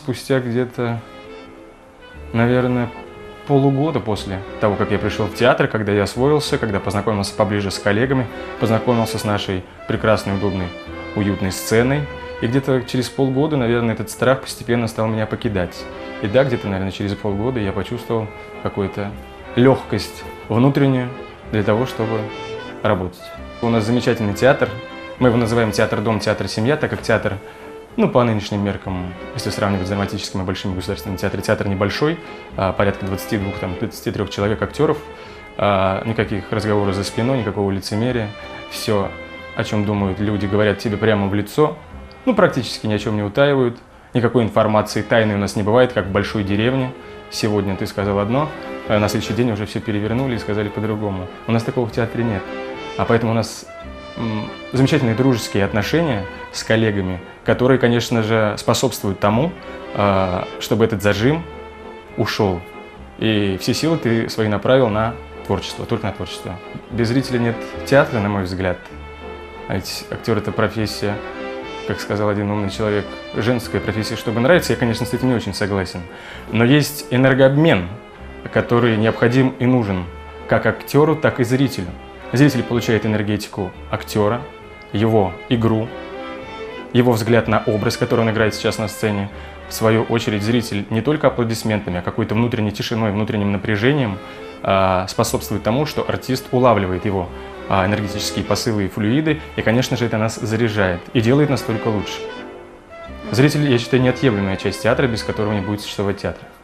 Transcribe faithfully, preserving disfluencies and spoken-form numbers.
спустя где-то, наверное, полугода после того, как я пришел в театр, когда я освоился, когда познакомился поближе с коллегами, познакомился с нашей прекрасной, удобной, уютной сценой. И где-то через полгода, наверное, этот страх постепенно стал меня покидать. И да, где-то, наверное, через полгода я почувствовал какую-то легкость внутреннюю для того, чтобы работать. У нас замечательный театр. Мы его называем театр-дом, театр-семья, так как театр, ну, по нынешним меркам, если сравнивать с драматическими большими государственными театрами, театр небольшой, порядка двадцати двух — двадцати трёх человек актеров, никаких разговоров за спиной, никакого лицемерия. Все, о чем думают люди, говорят тебе прямо в лицо, ну, практически ни о чем не утаивают. Никакой информации тайной у нас не бывает, как в большой деревне. Сегодня ты сказал одно, а на следующий день уже все перевернули и сказали по-другому. У нас такого в театре нет. А поэтому у нас замечательные дружеские отношения с коллегами, которые, конечно же, способствуют тому, чтобы этот зажим ушел. И все силы ты свои направил на творчество, только на творчество. Без зрителя нет театра, на мой взгляд. А ведь актер — это профессия, как сказал один умный человек, женская профессия, чтобы нравиться. Я, конечно, с этим не очень согласен. Но есть энергообмен, который необходим и нужен как актеру, так и зрителю. Зритель получает энергетику актера, его игру, его взгляд на образ, который он играет сейчас на сцене. В свою очередь, зритель не только аплодисментами, а какой-то внутренней тишиной, внутренним напряжением способствует тому, что артист улавливает его энергетические посылы и флюиды, и, конечно же, это нас заряжает и делает нас только лучше. Зритель, я считаю, неотъемлемая часть театра, без которого не будет существовать театра.